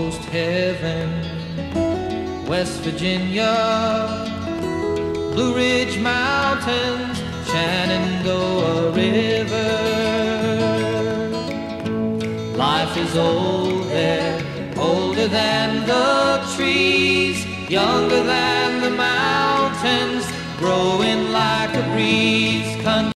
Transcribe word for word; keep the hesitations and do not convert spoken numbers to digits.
almost heaven. West Virginia, Blue Ridge Mountains, Shenandoah River. Life is old there, older than the trees, younger than the mountains, growing like a breeze.